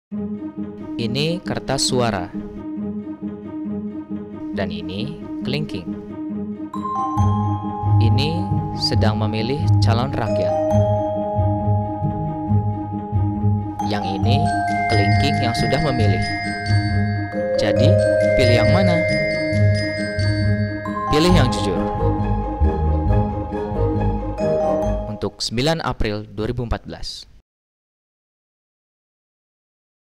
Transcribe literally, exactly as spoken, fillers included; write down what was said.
Ini kertas suara. Dan ini kelingking. Ini sedang memilih calon rakyat. Yang ini kelingking yang sudah memilih. Jadi, pilih yang mana? Pilih yang jujur. Untuk sembilan April dua ribu empat belas.